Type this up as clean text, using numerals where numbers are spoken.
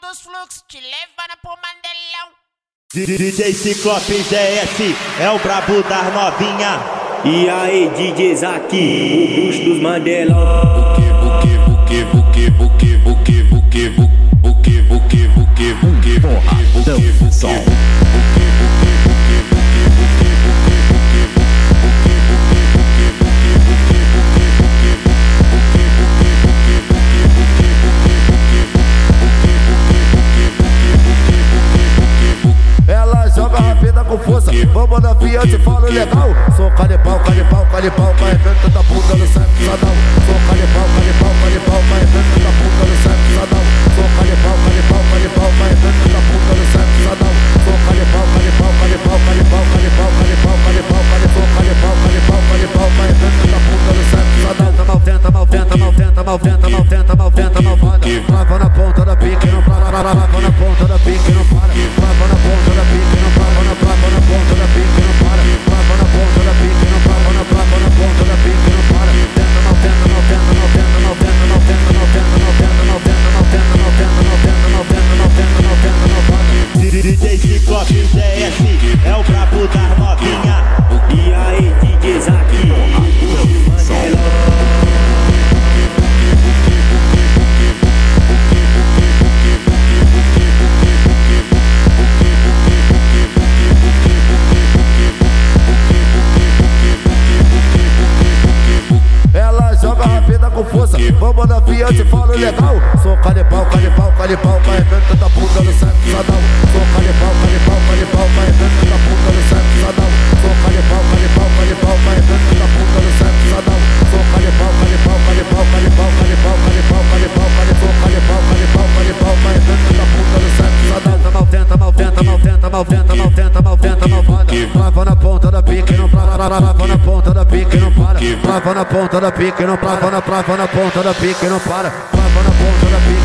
dos fluxos, te levando pro Mandelão. DJ Ciclope GS é o brabo das novinha. E aí, DJ Zack, o bruxo dos Mandelão. Ela joga rápida com força, vamos na via, eu te falo legal. Sou canibal, canibal, canibal, carregando da puta no sexo sadal. Sou canibal, canibal, canibal, carregando da puta no sexo sadal. Sou canibal, canibal, canibal, carregando da puta no sexo sadal. Sou canibal, canibal, canibal, canibal, canibal, canibal, canibal, sou canibal, canibal, canibal, carregando da puta no sexo sadal. Malventa, malventa, malventa, malventa, malventa, malventa, malvada. Trava na ponta da pique, não para, trava na ponta da pique, não para. Trava na ponta da pique, não trava na ponta da pique, não para. Trava na ponta da pique, não trava na ponta da pique, não para. Tenta, malventa, malventa, malventa, malventa, malventa, malventa, malventa, malventa, malventa, malventa, malventa, malventa, malventa, malventa. DJ Ciclope GS é o brabo das novinha. E aí, DJ Zack, ela joga rápida com força, vamos na via, eu te falo legal. Sou canibal, canibal, canibal, carregando da puta no sexo sadal. Sou canibal, canibal, canibal, carregando da puta no sexo sadal. Sou canibal, canibal, canibal, carregando da puta no sexo sadal. Sou canibal, canibal, canibal, canibal, canibal, canibal, canibal, sou canibal, canibal, canibal, carregando da puta no sexo sadal. Malventa, malventa, malventa, malventa, malventa, malventa, malvada. Trava na ponta da pique, não para, trava na ponta da pique, não para. Trava na ponta da pique, não trava na ponta da pique, não para. Trava na ponta da pique.